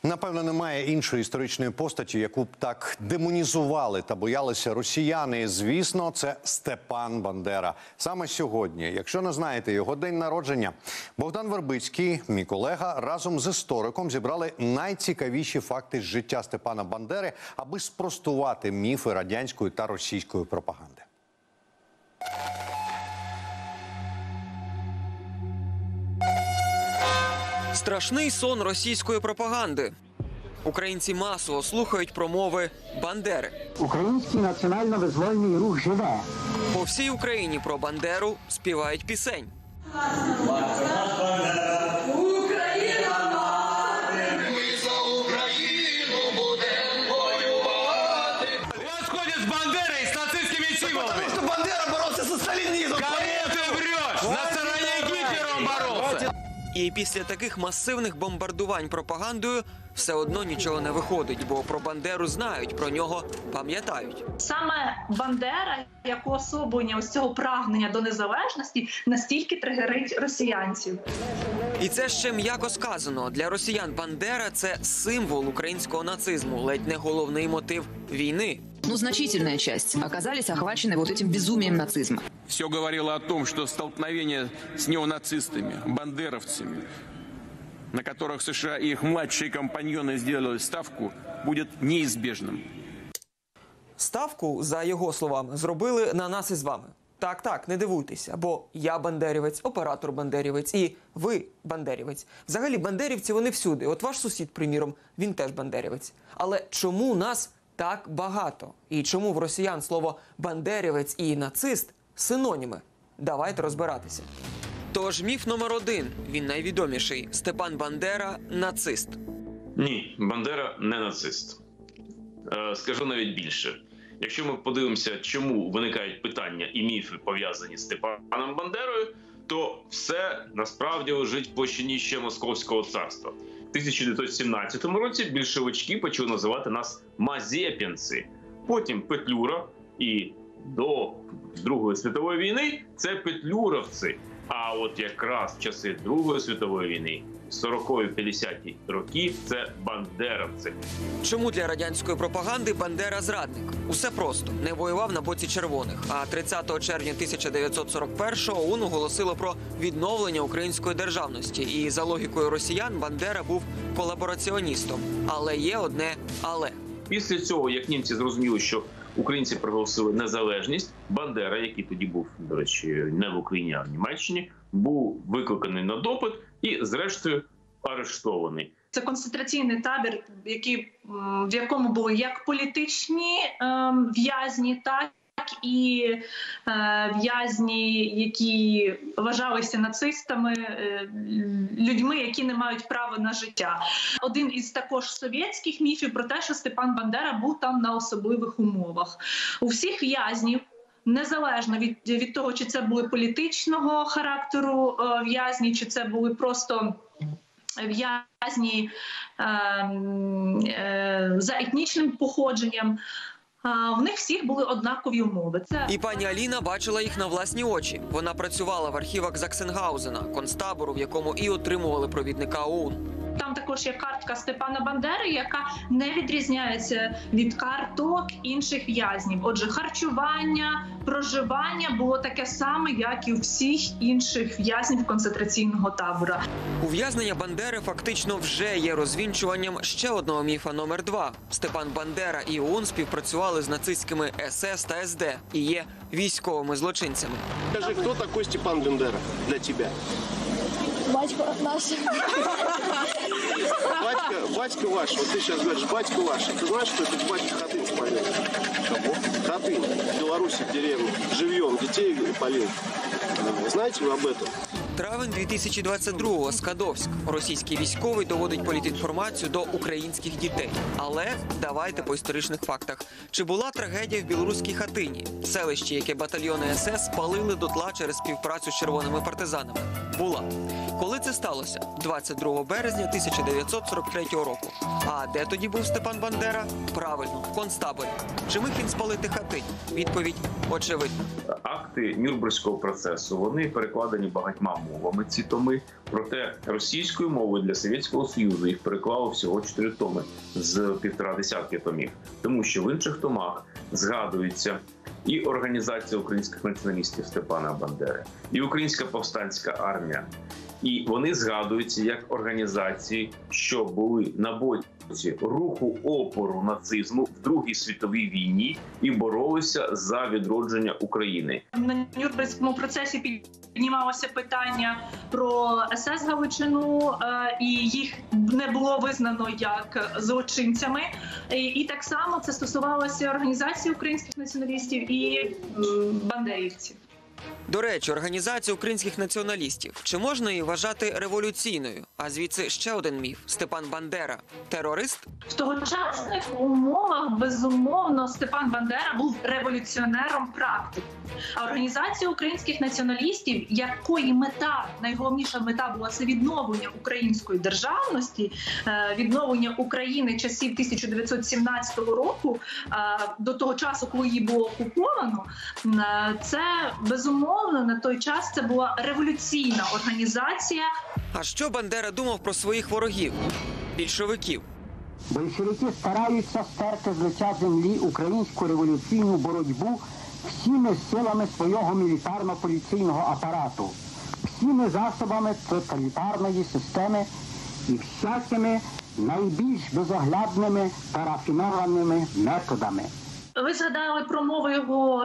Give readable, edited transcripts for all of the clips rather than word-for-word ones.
Напевно, немає іншої історичної постаті, яку б так демонізували та боялися росіяни. І, звісно, це Степан Бандера. Саме сьогодні, якщо не знаєте його день народження, Богдан Вербицький, мій колега, разом з істориком зібрали найцікавіші факти з життя Степана Бандери, аби спростувати міфи радянської та російської пропаганди. Страшний сон російської пропаганди. Українці масово слухають промови Бандери. Український національно-визвольний рух живе. По всій Україні про Бандеру співають пісень. І після таких масивних бомбардувань пропагандою все одно нічого не виходить, бо про Бандеру знають, про нього пам'ятають. Саме Бандера, як уособлення ось цього прагнення до незалежності, настільки тригерить росіянців. І це ще м'яко сказано. Для росіян Бандера – це символ українського нацизму, ледь не головний мотив війни. Но значительная часть оказались охвачены вот этим безумием нацизма. Все говорило о том, что столкновение с неонацистами, бандеровцами, на которых США и их младшие компаньоны сделали ставку, будет неизбежным. Ставку, за його словами, зробили на нас із вами. Так, не дивуйтеся, бо я бандерівець, оператор бандерівець і ви бандерівець. Взагалі, бандерівці вони всюди. От ваш сусід, приміром, він теж бандерівець. Але чому нас так багато? І чому в росіян слово «бандерівець» і «нацист» – синоніми? Давайте розбиратися. Тож міф номер один, він найвідоміший. Степан Бандера – нацист. Ні, Бандера не нацист. Скажу навіть більше. Якщо ми подивимося, чому виникають питання і міфи, пов'язані з Степаном Бандерою, то все насправді лежить в площині ще Московського царства. В 1917 році більшовички почали називати нас «мазепінці». Потім Петлюра, і до Другої світової війни це петлюровці. А от якраз в часи Другої світової війни, 40-50-ті роки, це бандеровці. Чому для радянської пропаганди Бандера зрадник? Усе просто. Не воював на боці червоних. А 30 червня 1941-го ОУН оголосило про відновлення української державності. І за логікою росіян Бандера був колабораціоністом. Але є одне «але». Після цього, як німці зрозуміли, що українці проголосили незалежність, Бандера, який тоді був, до речі, не в Україні, а в Німеччині, був викликаний на допит і, зрештою, арештований. Це концентраційний табір, в якому були як політичні в'язні, так і в'язні, які вважалися нацистами, людьми, які не мають права на життя. Один із також совєтських міфів про те, що Степан Бандера був там на особливих умовах. У всіх в'язнів, незалежно від того, чи це були політичного характеру в'язні, чи це були просто в'язні за етнічним походженням, в них всіх були однакові умови. І пані Аліна бачила їх на власні очі. Вона працювала в архівах Заксенгаузена, концтабору, в якому і отримували провідника ОУН. Там також є картка Степана Бандери, яка не відрізняється від карток інших в'язнів. Отже, харчування, проживання було таке саме, як і у всіх інших в'язнів концентраційного табора. Ув'язнення Бандери фактично вже є розвінчуванням ще одного міфа номер 2. Степан Бандера і ОУН співпрацювали з нацистськими СС та СД і є військовими злочинцями. Скажи, хто такий Степан Бандера для тебе? Батько наш. Батька ваш, вот ты сейчас говоришь, батька ваш. Ты знаешь, что этот батька Хатынь спалил? Кого? Хатынь, в Беларуси, в деревне. Живьем детей полил. Знаете вы об этом? Травень 2022-го, Скадовськ. Російський військовий доводить політінформацію до українських дітей. Але давайте по історичних фактах. Чи була трагедія в білоруській Хатині? Селище, яке батальйони СС спалили дотла через співпрацю з червоними партизанами? Була. Коли це сталося? 22 березня 1943 року. А де тоді був Степан Бандера? Правильно, в концтаборі. Чи міг він спалити Хатинь? Відповідь очевидна. Акти Нюрнберзького процесу, вони перекладені багатьма мовами ці томи. Проте російською мовою для Совєтського Союзу їх переклало всього 4 томи з 1,5 десятки томів. Тому що в інших томах згадується і Організація українських націоналістів Степана Бандери, і Українська повстанська армія. І вони згадуються як організації, що були на боці руху опору нацизму в Другій світовій війні і боролися за відродження України. На Нюрнберзькому процесі піднімалося питання про СС-Галичину, і їх не було визнано як злочинцями. І так само це стосувалося Організації українських націоналістів і бандерівців. До речі, Організація українських націоналістів. Чи можна її вважати революційною? А звідси ще один міф. Степан Бандера – терорист? В тогочасних умовах, безумовно, Степан Бандера був революціонером практики. А Організація українських націоналістів, якої мета, найголовніша мета була це відновлення української державності, відновлення України часів 1917 року, до того часу, коли її було окуповано, це безумовно на той час це була революційна організація. А що Бандера думав про своїх ворогів – більшовиків? Большевики стараються стерти з лиця землі українську революційну боротьбу всіми силами свого мілітарно-поліційного апарату, всіми засобами тоталітарної системи і всякими найбільш безоглядними та рафінованими методами. Ви згадали про мову його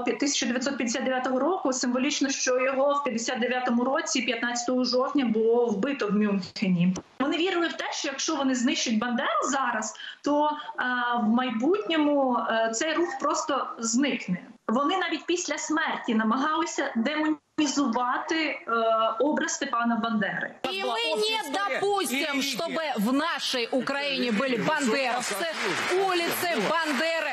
1959 року. Символічно, що його в 59-му році, 15 жовтня, було вбито в Мюнхені. Вони вірили в те, що якщо вони знищать Бандеру зараз, то в майбутньому цей рух просто зникне. Вони навіть після смерті намагалися демонізувати образ Степана Бандери. И мы не допустим, чтобы в нашей Украине были бандеровцы, улицы Бандеры.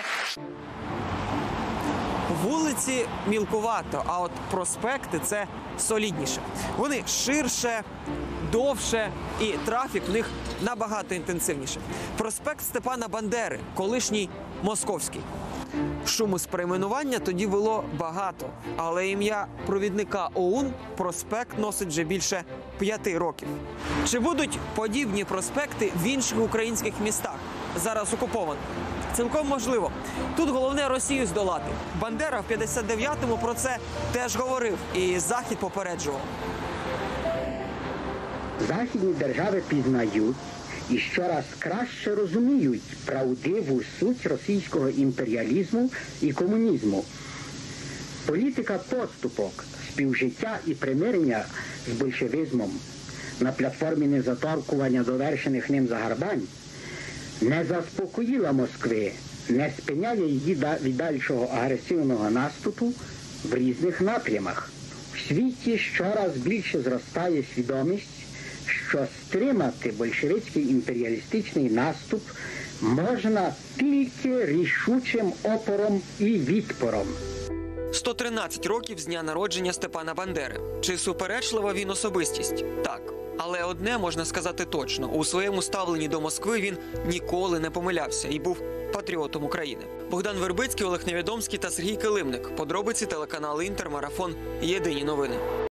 Вулиці мілкувато, а от проспекти – це солідніше. Вони ширше, довше і трафік в них набагато інтенсивніше. Проспект Степана Бандери, колишній Московський. Шуму з перейменування тоді було багато, але ім'я провідника ОУН проспект носить вже більше 5 років. Чи будуть подібні проспекти в інших українських містах, зараз окупованих? Цілком можливо. Тут головне Росію здолати. Бандера в 59-му про це теж говорив, і Захід попереджував. Західні держави пізнають і щораз краще розуміють правдиву суть російського імперіалізму і комунізму. Політика поступок, співжиття і примирення з большевизмом на платформі незаторкування довершених ним загарбань не заспокоїла Москви, не спиняє її від дальшого агресивного наступу в різних напрямах. В світі щораз більше зростає свідомість, що стримати большевицький імперіалістичний наступ можна тільки рішучим опором і відпором. 113 років з дня народження Степана Бандери. Чи суперечлива він особистість? Так. Але одне можна сказати точно. У своєму ставленні до Москви він ніколи не помилявся і був патріотом України. Богдан Вербицький, Олег Невідомський та Сергій Килимник. Подробиці телеканалу «Інтер», Марафон. Єдині новини.